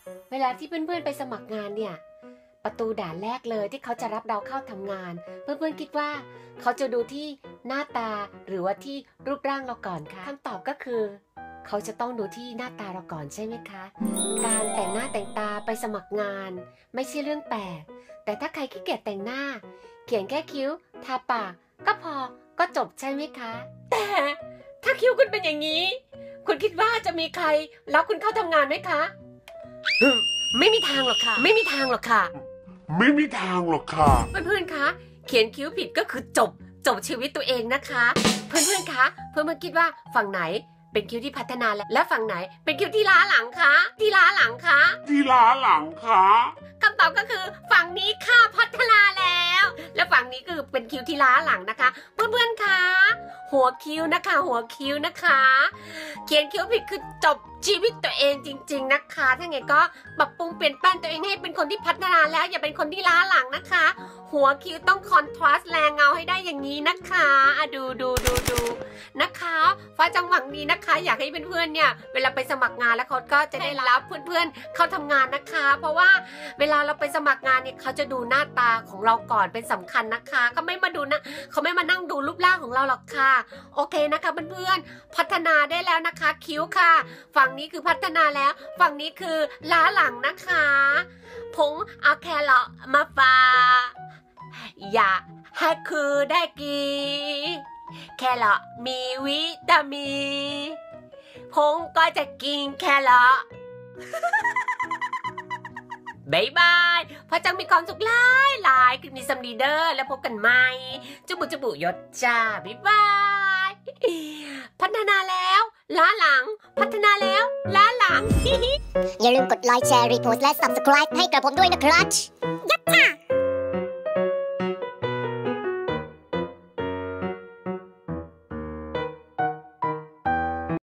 เวลาที่เพื่อนๆไปสมัครงานเนี่ยประตูด่านแรกเลยที่เขาจะรับเราเข้าทำงานเพื่อนๆคิดว่าเขาจะดูที่หน้าตาหรือว่าที่รูปร่างเราก่อนคะคำตอบก็คือเขาจะต้องดูที่หน้าตาเราก่อนใช่ไหมคะการแต่งหน้าแต่งตาไปสมัครงานไม่ใช่เรื่องแปลกแต่ถ้าใครขี้เกียจแต่งหน้าเขียนแค่คิ้วทาปากก็พอก็จบใช่ไหมคะแต่ถ้าคิ้วคุณเป็นอย่างนี้คุณคิดว่าจะมีใครรับคุณเข้าทำงานไหมคะไม่มีทางหรอกค่ะไม่มีทางหรอกค่ะไม่มีทางหรอกค่ะเพื่อนๆคะเขียนคิ้วผิดก็คือจบชีวิตตัวเองนะคะเพื่อนๆคะเพื่อนๆคิดว่าฝั่งไหนเป็นคิ้วที่พัฒนาและฝั่งไหนเป็นคิ้วที่ล้าหลังคะที่ล้าหลังคะที่ล้าหลังค่ะคำตอบก็คือฝั่งนี้ค่ะพัฒนาแล้วและฝั่งนี้คือเป็นคิ้วที่ล้าหลังนะคะเพื่อนๆคะหัวคิ้วนะคะหัวคิ้วนะคะเขียนคิ้วผิดคือจบชีวิตตัวเองจริงๆนะคะถ้าไงก็ปรับปรุงเปลี่ยนแปลงตัวเองให้เป็นคนที่พัฒนาแล้วอย่าเป็นคนที่ล้าหลังนะคะหัวคิ้วต้องคอนทราสต์แรงเงาให้ได้อย่างนี้นะคะดูนะคะฟ้าจังหวังดีนะคะอยากให้เพื่อนๆเนี่ยเวลาไปสมัครงานแล้วเขาก็จะได้รับเพื่อนๆเข้าทำงานนะคะเพราะว่าเวลาเราไปสมัครงานเนี่ยเขาจะดูหน้าตาของเราก่อนเป็นสำคัญนะคะเขาไม่มานั่งดูรูปร่างของเราหรอกค่ะโอเคนะคะเพื่อนๆพัฒนาได้แล้วนะคะคิ้วค่ะฝั่งนี้คือพัฒนาแล้วฝั่งนี้คือล้าหลังนะคะผงเอาแครอทมาฝากอย่าให้คือได้กินแครอทมีวิตามินผงก็จะกินแครอทบายบายพระจังมีความสุขหลายคลิปนี้ซัมดีเดอร์แล้วพบกันใหม่จุบุยศจ้าบายบายพัฒนาแล้วล้าหลังพัฒนาแล้วล้าหลังอย่าลืมกดไลค์แชร์รีโพสต์และ Subscribe ให้กระผมด้วยนะครับ